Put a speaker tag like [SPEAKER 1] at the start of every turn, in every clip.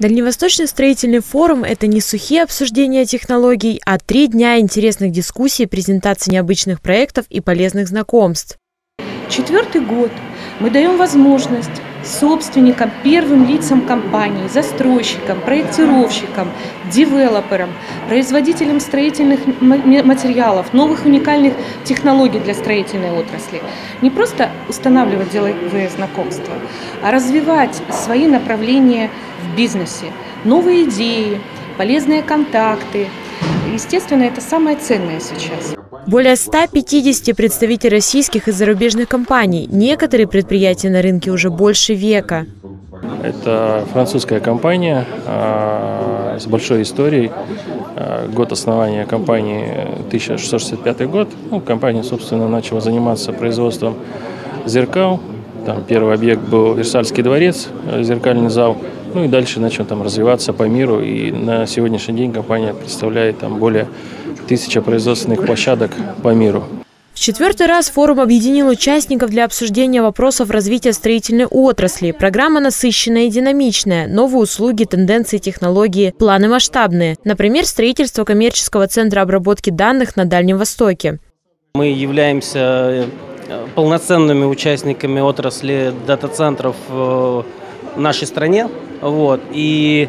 [SPEAKER 1] Дальневосточный строительный форум – это не сухие обсуждения технологий, а 3 дня интересных дискуссий, презентаций необычных проектов и полезных знакомств.
[SPEAKER 2] 4-й год мы даем возможность собственникам, первым лицам компании, застройщикам, проектировщикам, девелоперам, производителям строительных материалов, новых уникальных технологий для строительной отрасли не просто устанавливать деловые знакомства, а развивать свои направления в бизнесе, новые идеи, полезные контакты. Естественно, это самое ценное сейчас.
[SPEAKER 1] Более 150 представителей российских и зарубежных компаний. Некоторые предприятия на рынке уже больше века.
[SPEAKER 3] Это французская компания с большой историей. Год основания компании 1665 год. Компания, собственно, начала заниматься производством зеркал. Там первый объект был Версальский дворец, зеркальный зал. И дальше начал развиваться по миру. И на сегодняшний день компания представляет более 1000 производственных площадок по миру.
[SPEAKER 1] В 4-й раз форум объединил участников для обсуждения вопросов развития строительной отрасли. Программа насыщенная и динамичная. Новые услуги, тенденции, технологии, планы масштабные. Например, строительство коммерческого центра обработки данных на Дальнем Востоке.
[SPEAKER 4] Мы являемся полноценными участниками отрасли дата-центров в нашей стране. И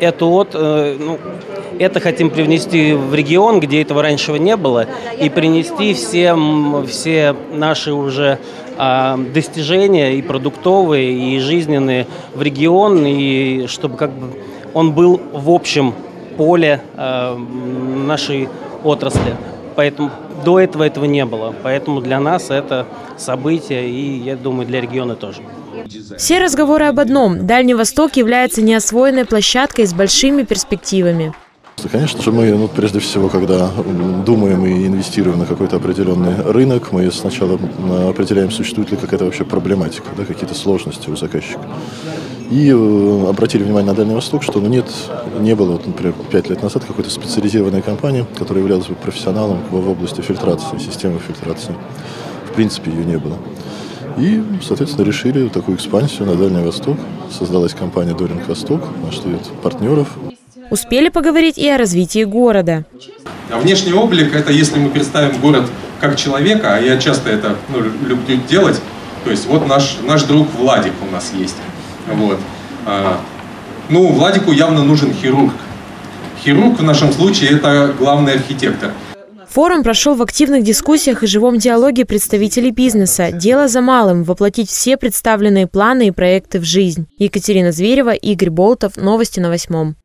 [SPEAKER 4] это хотим привнести в регион, где этого раньше не было, и принести все наши уже достижения и продуктовые, и жизненные в регион, и чтобы он был в общем поле нашей отрасли. Поэтому до этого не было. Поэтому для нас это событие, и, я думаю, для региона тоже.
[SPEAKER 1] Все разговоры об одном. Дальний Восток является неосвоенной площадкой с большими перспективами.
[SPEAKER 5] Конечно же, мы прежде всего, когда думаем и инвестируем на какой-то определенный рынок, мы сначала определяем, существует ли какая-то вообще проблематика, какие-то сложности у заказчика. И обратили внимание на Дальний Восток, что не было, например, 5 лет назад какой-то специализированной компании, которая являлась бы профессионалом в области фильтрации, системы фильтрации. В принципе, ее не было. И, соответственно, решили такую экспансию на Дальний Восток. Создалась компания «Доринг Восток», нашли партнеров.
[SPEAKER 1] Успели поговорить и о развитии города.
[SPEAKER 6] Внешний облик – это если мы представим город как человека, а я часто это люблю делать. То есть вот наш друг Владик у нас есть. Владику явно нужен хирург. Хирург в нашем случае – это главный архитектор.
[SPEAKER 1] Форум прошел в активных дискуссиях и живом диалоге представителей бизнеса. Дело за малым – воплотить все представленные планы и проекты в жизнь. Екатерина Зверева, Игорь Болтов. Новости на 8.